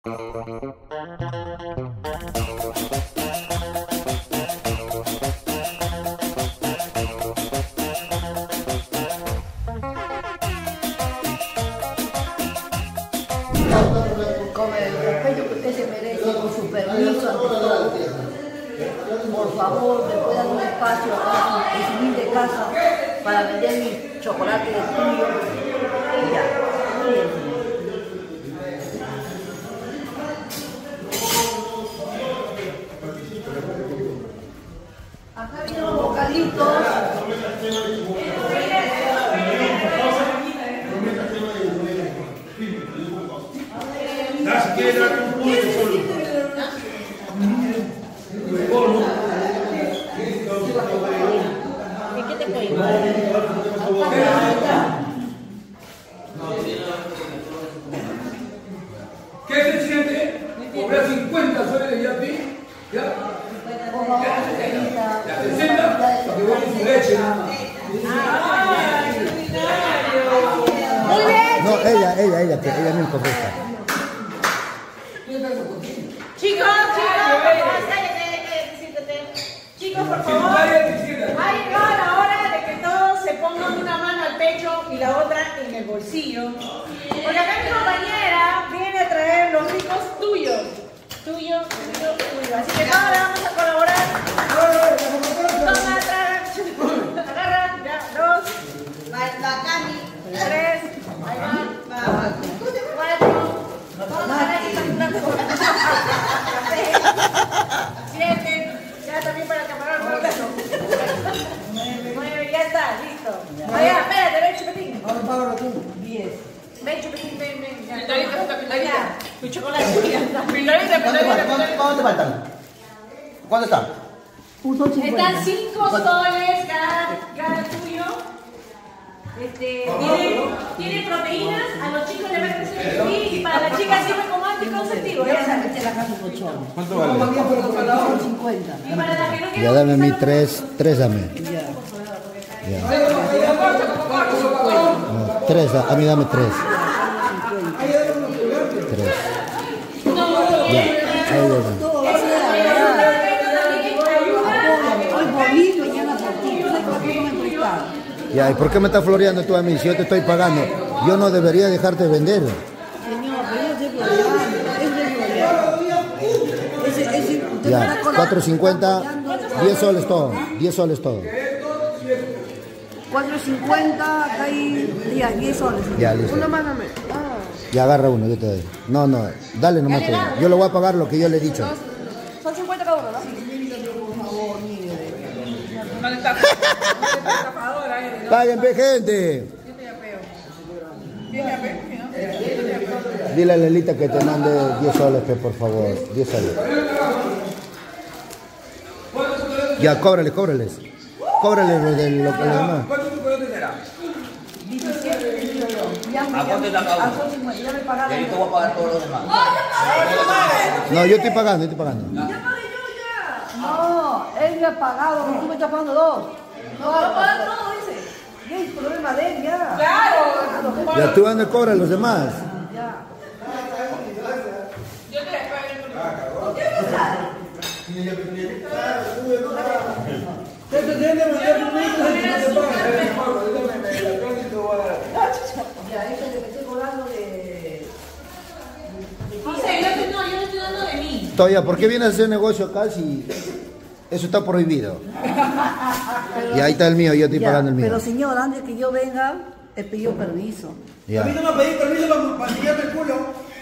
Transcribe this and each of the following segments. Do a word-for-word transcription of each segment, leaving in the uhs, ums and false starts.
Con el respeto que usted se merece, con su permiso ante todo, por favor, me puede dar un espacio acá en su humilde casa para vender mi chocolate de tuyo. Y ya. Bien. Acá vienen los bocaditos. Si quiere dar un punto solo. ¿Y qué te cuento? ¿Qué se siente? Cobrar cincuenta soles de yapi, ¿ya? La sesenta, para que vos su leche. No, ella, ella, ella, que ella misma contesta. Chicos, chicos, cállate, siéntate. Chicos, por favor, ha llegado la hora de que todos se pongan una mano al pecho y la otra en el bolsillo. Porque acá mi compañera viene a traer los ricos tuyos. Tuyo, tuyo, tuyo. Así que todos le vamos a colaborar. Toma, traga, agarra, ya, dos, Bacani, tres, ahí va, cuatro, siete, ya también para acaparar el brazo. Nueve, ya está, listo. Vaya, espérate, ven, Chupetín. Ahora págalo tú. Diez. Ven, Chupetín, ven, ven. Ya. Pintarita, pintarita. Tu chocolate. Pintarita, ¿Cuánto, pintarita, cuánto, cuánto te faltan? ¿Cuánto están? Un sol cincuenta. Están cinco soles cada, cada tuyo. Este, tiene, tiene proteínas, a los chicos le va a crecer y para las chicas sirve como anticonceptivo. Ya sabes. Vete a la casa con chorro. ¿Cuánto vale? Son cincuenta. Y para las que no Ya quieren dame mi utilizar- tres, tres dame. Ya. Ya. No, tres, a mí dame tres. Tres. Ya, ahí ya. Todo va a ser hoy por mí, mañana por ti. Tú sabes por qué no me prestaron. Ya, ¿y por qué me estás floreando tú a mí si yo te estoy pagando? Yo no debería dejarte vender. Señor, pero yo estoy programando. Ese es el problema. Ese, ese, usted me Ya, está cuatro cincuenta, diez soles todo, diez soles todo. cuatro cincuenta, acá hay ya, diez soles. Ya, listo. Una mano me. Ah. Ya agarra uno, yo te doy. No, no, dale nomás tú. Yo le voy a pagar lo que yo le he dicho. Son cincuenta cada uno, ¿no? Por favor, mire. ¿Dónde está? Estafadora eres. Paguen, pe, gente. Yo te apeo. Dime apeo, ¿no? Dile a Lelita que te mande diez soles, pe, por favor. diez soles. Ya, cóbrales, cóbrales. Cóbrales lo de lo que le demás. ¿Cuánto chocolate será? ¿A cuánto está cada uno? Ya me pagaron. Yo te voy a pagar todos los demás. No, yo estoy pagando, yo estoy pagando. No, él me ha pagado, tú me estás pagando dos. No, va a pagar todo, dice. Ya es problema de él, ya. Claro. Ya tú andas, cobra los demás. Ya. Yo te apeo. ¿Qué te tiene que mandar un minuto si no te pagan? Ya, eso es lo que estoy cobrando de. José, yo te- no, yo no estoy dando de mí. Toya, ¿por qué vienes a hacer negocio acá si eso está prohibido? Y ahí está el mío, yo estoy Ya, pagando el mío. pero señor, antes que yo venga, he pedido permiso. Ya. A mí no me pedí permiso para, para enseñarme el culo.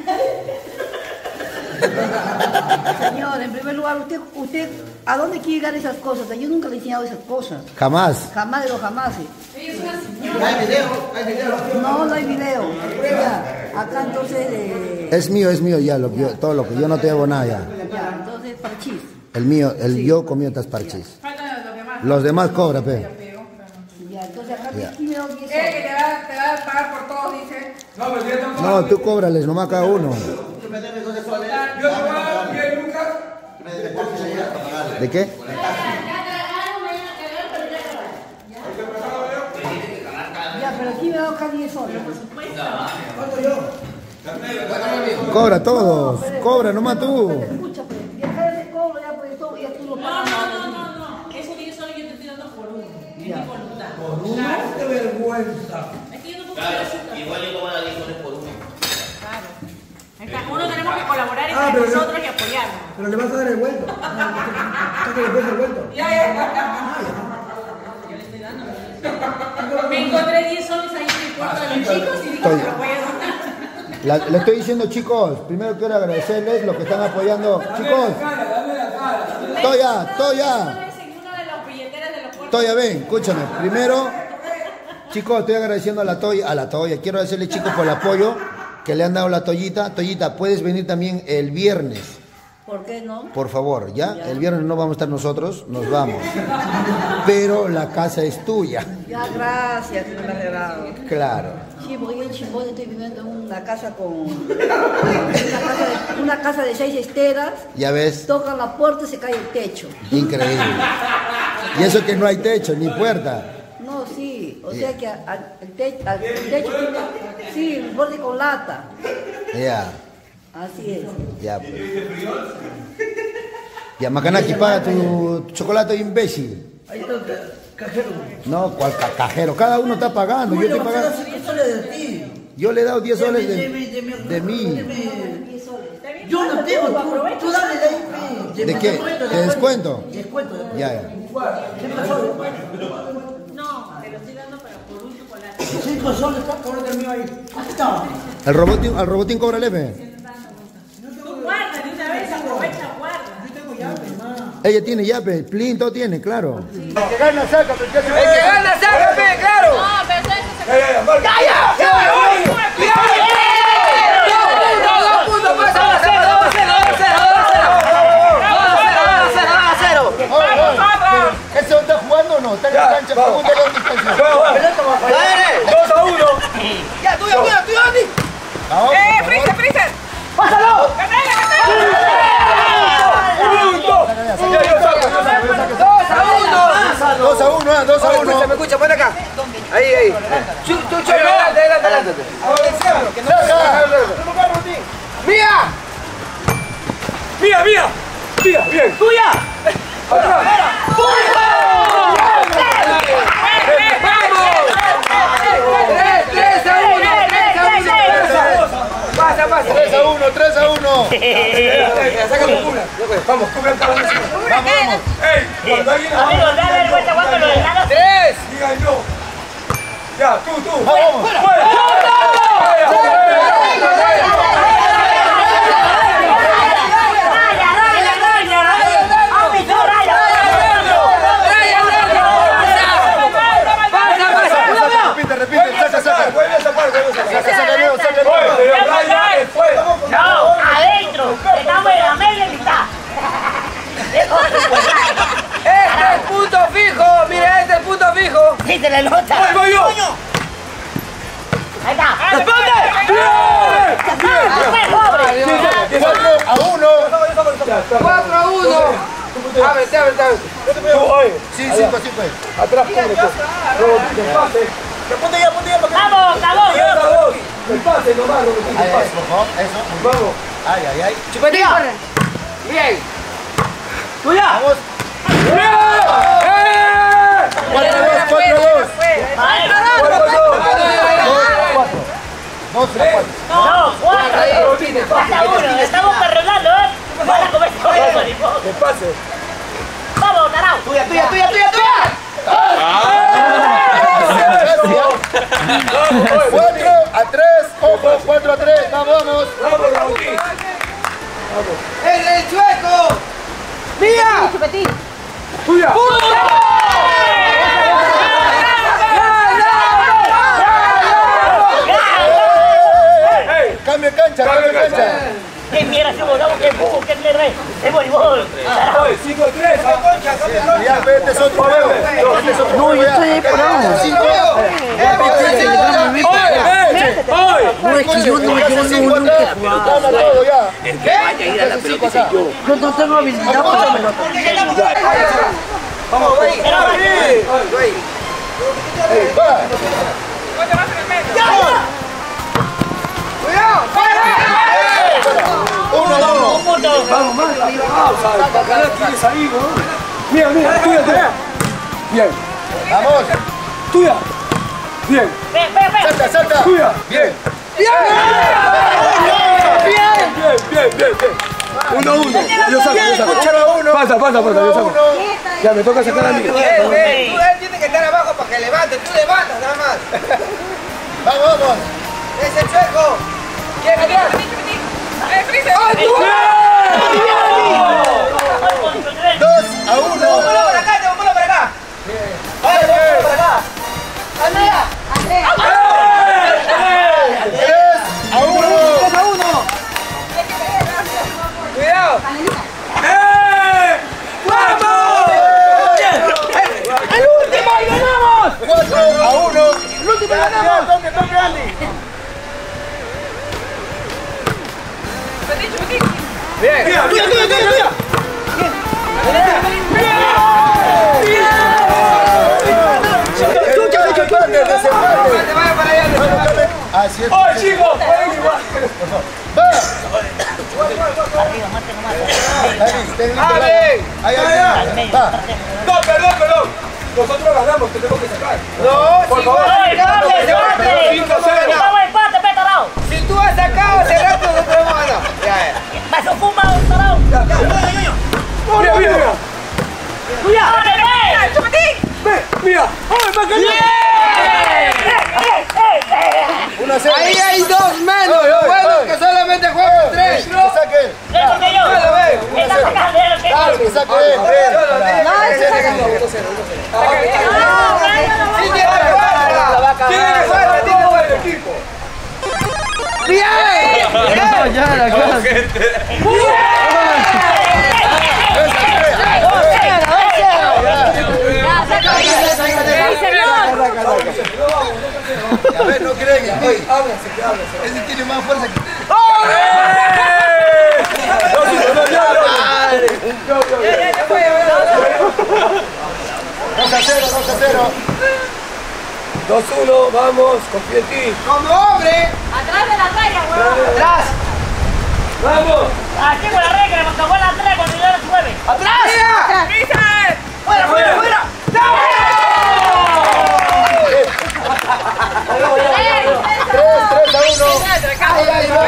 Señor, en primer lugar, usted, usted, ¿a dónde quiere llegar esas cosas? Yo nunca le he enseñado esas cosas. Jamás. Jamás de los jamás. Ella es una señora. Hay video, hay video. No, no hay video. Ya, acá entonces, eh, Es mío, es mío ya, lo que yo- todo lo que yo no te hago nada ya. ya, entonces, parchís. El mío, el yo comí otras parchis. Faltan los demás. Los demás cobra, pe. Ya, entonces acá Ya. aquí me doy diez Eh, que soles. te va, te va a pagar por todos, dice. No, pero ya estamos No, tú cóbrales nomás cada uno. Tú me debes doce soles. Yo te voy a dar diez lucas. Me debes doce soles para pagarle. ¿De qué? Ya tragaron, vayan a cagar, pero ya acabaron. Ya, pero aquí me doy acá diez soles. ¿Cuánto yo? Cobra todos, cobra nomás tú. Escucha, pues, ya ese cobro, ya pues todo, ya tú lo No, pagas. no, no, no, no. Eso que yo solo yo te estoy dando por uno. Es mi voluntad. Por uno, qué vergüenza. Es que yo no puedo Claro, azúcar. igual yo como la diez soles por uno. Claro. Está, uno tenemos que colaborar Ah, entre pero no- nosotros y apoyarnos. Pero le vas a dar el vuelto. ¿Qué que le puedes el vuelto? Ya, ya, ya. Yo le estoy dando. Me encontré diez soles ahí en el puerto de los chicos y dije, Estoy- se lo voy a donar. La- le estoy diciendo, chicos, primero quiero agradecerles los que están apoyando. Chicos, Cara, dame la cara. Toya, Toya, Soles en una de las billeteras de los puertos. Toya, ven, escúchame. Primero, chicos, estoy agradeciendo a la Toya, a la Toya. Quiero agradecerle, chicos, por el apoyo que le han dado a la Toyita. Toyita, puedes venir también el viernes. ¿Por qué no? Por favor, ¿ya? El viernes no vamos a estar nosotros, nos vamos. Pero la casa es tuya. Ya, gracias, que me lo has regalado. Claro. Sí, porque yo en Chimbón estoy viviendo en una casa con... Una casa de, una casa de seis esteras, Ya ves, tocan la puerta y se cae el techo. increíble. Y eso que no hay techo, ni puerta. No, sí, o sea que a- a- el, te- al- el techo tiene... Sí, el borde con lata. Ya, Así es. ya. Pues. Ya, Macanaki, paga tu chocolate, imbécil. Ahí está el cajero. No, cual ca- cajero. Cada uno está pagando. Yo, estoy pagando. Eso le de ti. Yo le he dado diez soles de, De mi- de mi- de mí. de mi- Yo no tengo, tú, tú dale de ahí. ¿De qué? ¿De descuento? Descuento. Ya, ya. No, te lo estoy dando para por un chocolate. Cinco soles, está por el mío ahí. Ahí está. ¿Al robotín, al robotín cobra el F? Tú guarda de una vez, aprovecha, guarda. Ella tiene yape, Plin, todo tiene, claro. El que gana, sácame, claro. No, pero eso es... Ya, ya, ya, marca. Dos puntos, pues, dos a cero, dos a cero, dos a cero, dos a cero, dos a cero, dos a cero. ¿Ese está jugando o no? ¿Está en la Ya, cancha? vamos. Pregúntale dónde está el señor. Vamos, vamos. Dale. dos a uno. Ya, tuyo, tuyo, tuyo, Andy. Vamos, ¡Eh, por favor. Freezer, Freezer! ¡Pásalo! ¡Ganale, ganale! Punto. Ya, yo saco, yo saco, yo saco. dos a uno. Dos a uno, ah, dos a Me uno. escucha, me escucha, pon acá. Ahí, ahí. Chu, chu, chu, adelante, adelante, adelante. ¡Mía! Mía, mía. Mía, bien. ¡Tuya! Atrás. Tres, tres a uno, tres a uno. Pasa, pasa. tres a uno, tres a uno. Saca tu cubra. Vamos, cubra el caballo. Vamos, vamos. ¡Ey! Cuando alguien Amigos, da vergüenza cuando lo dejaron. Tres. diga no. Ya, tú, tú. Vamos. ¡Fuera! Repite, repite, saca, saca. Vuelve a sacar, vuelve a sacar. Saca, saca, Leo, saca, Oye, Leo. pero Brian, fuera. No, adentro. Estamos en la media mitad. Este es punto fijo. Mira, este es punto fijo. Sí, se le nota. ¡Voy, voy yo! Ahí está. ¡Responde! cuatro a uno. cuatro a uno. Ábrete, ábrete, ábrete. Oye, Sí, cinco, cinco. atrás, cubre. El pase. Ponte ya, ponte ya. Vamos, vamos. tres a dos. El pase nomás, Robertín, el Ahí, pase. por favor, eso. Vamos. Ay, ay, ay. Chupetilla. Bien. Tuya. Vamos. ¡Eh! cuatro a dos, cuatro a dos. dos a cuatro. No, cuatro. Hasta uno. Estamos arreglando, ¿eh? Van a comer todo eso, ni modo. El pase. Vamos, Tarao. Tuya, tuya, tuya, tuya, tuya. cuatro a tres, ojo, cuatro a tres, vamos, vamos. Vamos, Robertín. ¡El del chueco! ¡Mía! Tuya. ¡Ey! Cambio de cancha, cambio de cancha. ¡Qué mierda se volamos! ¡Qué fútbol! ¡Qué mierda! ¡Es voleibol! Oye, cinco a tres. Ya, ve, este es otro juego. Este es otro juego. No, yo estoy ahí parado. Cinco. ¡Oye! No, es que yo no, yo no, nunca he jugado. Gana todo ya. ¿Qué? Cinco acá. Yo no tengo habilidad para la pelota. ¡Vamos, güey! ¡Güey! Ey, va. ¿Cuánto vas en el medio? ¡Cuidado! ¡Fuera! tienes ahí, ¿no? Mira, mira, tuya, tuya. Bien. Vamos. Tuya. Bien. Ven, ven, ven. Salta, salta. Tuya. Bien. Bien. Bien, bien, bien, bien. Uno, uno. Yo saco, yo saco. uno. Pasa, pasa, pasa, yo saco. Ya, me toca sacar a mí. Tú, él tiene que estar abajo para que levante. Tú levantas nada más. Vamos, vamos. Es el chueco. ¿Quién atrás? Dos a uno. Te voy para acá, te voy para acá. Ay, te voy para acá. Andrea. Tres a uno. Tres a uno. Cuidado. ¡Eh! ¡Vamos! ¡El último y ganamos! Cuatro a uno. ¡El último y ganamos! Toque, toque, Andy. Bien. Tuya, tuya, tuya, tuya. Vaya para allá. Así es. ¡Ay, chicos! ¡Pueden igual! Va. Arriba, mate nomás. Ahí, ten listo. ¡Ale! Ahí, ahí, Ahí, ahí. Va. No, perdón, perdón. Nosotros ganamos, tenemos que sacar. No, Por si favor. vos has ¡Ay, sacado, empate, se va a empate! cinco cero. Estamos empate, pe, tarao. Si tú has sacado hace rato, nosotros hemos ganado. Ya, ya. Vas a fumar, tarao. Mira, mira, mira. ¡Cuidado! ¡Dale, ve! Ve, mira. ¡Ay, Macaná! Uno a cero. Ahí hay dos menos. Ay, Lo ay, bueno ay. es que solamente juegan tres. Que saque él. ¡Ven porque yo! Dale, ve. ¡Me está sacando el que Dale, que saque él. No, ese es el Sí, tiene falta. Tiene que falta, tiene que falta el equipo. ¡Bien! Ya, la clase. A ver, no creen en mí. Ese tiene más fuerza que... dos a cero, dos a cero. dos uno, vamos, confía en ti. Como hombre. Atrás de la raya, huevón. Atrás. ¡Vamos! Aquí con la regla, me acabó la tres cuando yo era nueve. Atrás. Fuera, fuera, fuera. tres a uno. Ahí, ahí va.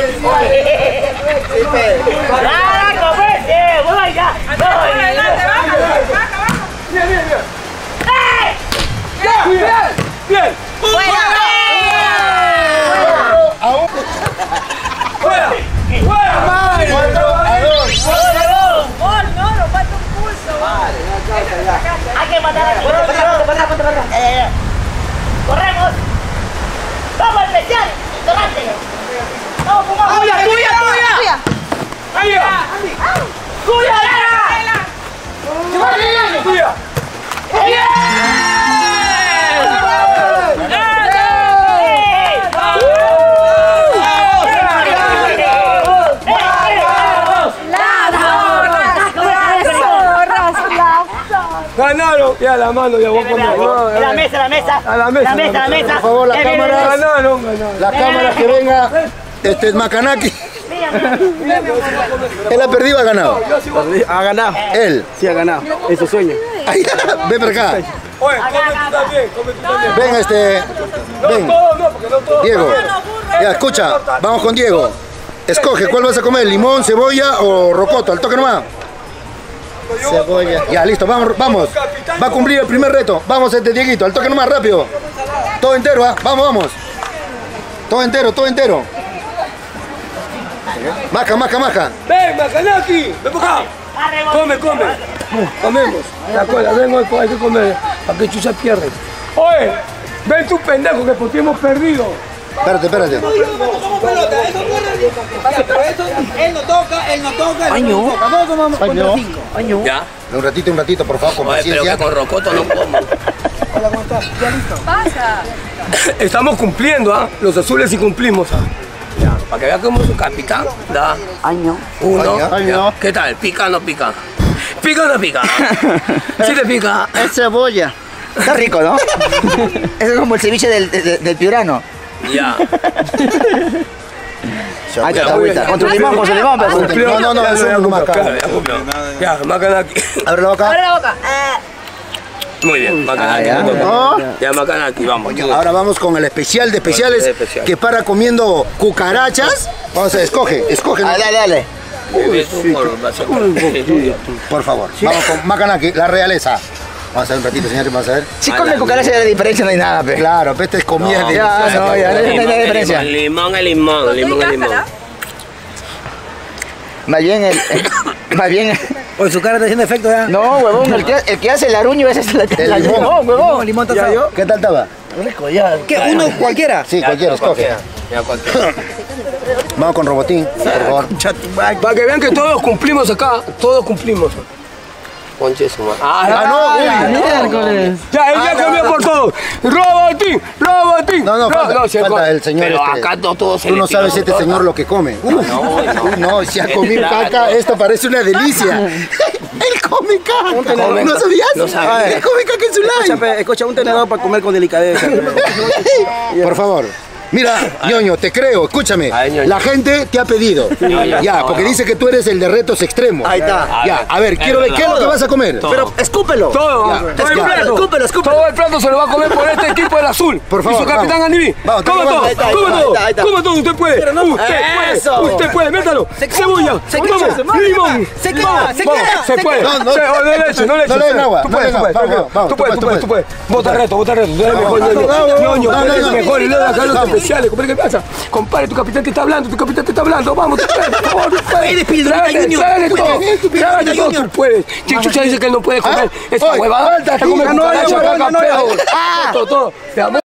¡Ah, comete! ¡Voy ya! ¡Voy! Bien, bien, bien. ¡Eh! Bien, bien. ¡Fuera! A uno. ¡Fuera! ¡Fuera! Cuatro a dos. ¡Gol! ¡No, nos falta un pulso! Hay que matar a la ¡corremos! ¡Vamos especial! ¡Delante! ¡Vamos, vamos! ¡Tuya, tuya, tuya! ¡Ahí va! ¡Tuya! ¡Tuya! Ganaron, ya la mano, ya voy a poner. La mesa, la mesa. A la mesa, La mesa, la mesa. Por favor, la Ya viene, cámara. Ganaron, ganaron. La cámara que venga. Este es Macanaki. mira, mira. Él ha perdido o ha ganado. Ha ganado. Él. Sí, ha ganado. Es su sueño. Ahí, ven para acá. Oye, come tú también, come tú también. Ven, este. No Ven. todo, no, porque no todo. Diego. Ya, escucha. Vamos con Diego. Escoge, ¿cuál vas a comer? ¿Limón, cebolla o rocoto? Al toque nomás. Cebolla. Ya, listo, vamos, vamos. Va a cumplir el primer reto. Vamos, este Dieguito, al toque nomás, rápido. Todo entero, ¿ah? Vamos, vamos. Todo entero, todo entero. Maja, maja, maja. Ven, Macanaki, ven para acá. Come, come. Comemos. ¿Te acuerdas? Ven, hoy hay que comer. Para que Chucha pierda. Oye, ven tu pendejo que porque hemos perdido. Espérate, espérate. Pero eso, él no toca, él no toca, él no toca. Vamos como contra cinco. Ya. Un ratito, un ratito, por favor, con Oye, pero paciencia. que con rocoto no como. Hola, ¿cómo estás? ¿Ya listo? Estamos cumpliendo, ¿ah? Los azules sí cumplimos, ¿ah? Ya. Para que vea cómo es su capitán. Da. Año. Uno. Año. Año. ¿Qué tal? ¿Pica o no pica? ¿Pica o no pica? ¿Sí te pica? Es cebolla. Está rico, ¿no? Es como el ceviche del, del, del piurano. Ya. Ahí está, agüita. Con tu limón, con su limón, pero. No, no, no, eso no más caro. Ya, Macanaki. Abre la boca. Abre la boca. Muy bien, Macanaki. Ya, Macanaki, vamos. Ahora vamos con el especial de especiales, Especial. que para comiendo cucarachas. Vamos a escoge, escoge. Dale, dale, dale. Por favor, vamos con Macanaki, la realeza. Vamos a ver un ratito, señores, vamos a ver. Si come cucaracha de diferencia no hay nada, pe. Claro, pero esta es comida Ya, deliciosa. no, ya, no hay no hay diferencia. Limón es limón, limón es limón. Más bien el. Más bien. Oye, su cara está haciendo efecto ya. No, huevón, el que, el que hace el aruño ese es el El limón. No, huevón. Limón ¿Ya yo? ¿Qué tal estaba? Rico, ya. ¿Qué? ¿Uno cualquiera? Sí, cualquiera, escoge. Ya, cualquiera. Vamos con Robotín, por favor. Para que vean que todos cumplimos acá, todos cumplimos. Conche su madre. Ah, no, uy. Miércoles. Ya, él ya comió por todos. Robotín, Robotín. No, no, falta, se falta come. el señor Pero este. acá no todos se Tú le no sabes tiran este todo. señor lo que come. Uy, uy, no, si ha comido caca, esto parece una delicia. Él come caca. ¿No sabías? No sabía. Él come caca en su Escucha, live. pe, escucha, un tenedor para comer con delicadeza. pe. Por favor. Mira, ñoño, te creo, escúchame. Ay, ñoño. La gente te ha pedido. Ya, porque dice que tú eres el de retos extremos. Ahí está. Ya, a ver, quiero ver qué es lo que vas a comer. Pero escúpelo. Todo, Ya, todo el escúpelo, plato. escúpelo, escúpelo. Todo el plato se lo va a comer por este equipo del azul. Por favor, Y su capitán vamos. Andiví. Vamos, Come vamos, todo, ahí está, come ahí está, todo, ahí está. come todo, usted puede. Usted Eso. puede, usted puede, métalo. Cebolla, se vamos, quema, limón. se quema, Vamos, se vamos, quema, se se puede. quema. No, no. Se- oh, no le eches, no le eches. No le den agua, Tú no puedes, le tú den puedes, agua. Vamos, tú puedes, tú puedes, tú puedes. tú Bota reto, bota reto. Tú eres mejor, Vamos, ñoño. vamos, Ñoño, no, tú no, eres no. mejor y le das acá los Vamos. especiales. Compadre, ¿qué pasa? Compadre, tu capitán te está hablando, tu capitán te está hablando. Vamos, tú puedes, por favor, tú puedes. Eres Pildorita Trágale, Junior. trágale Tú todo. puedes, Trágale todo, Junior. tú puedes. Chichucha dice que él no puede comer esa Oye, huevada. falta Está comiendo aquí. cucaracha, No, no, caca, no, no, pedo. no. Todo, todo. Mi amor,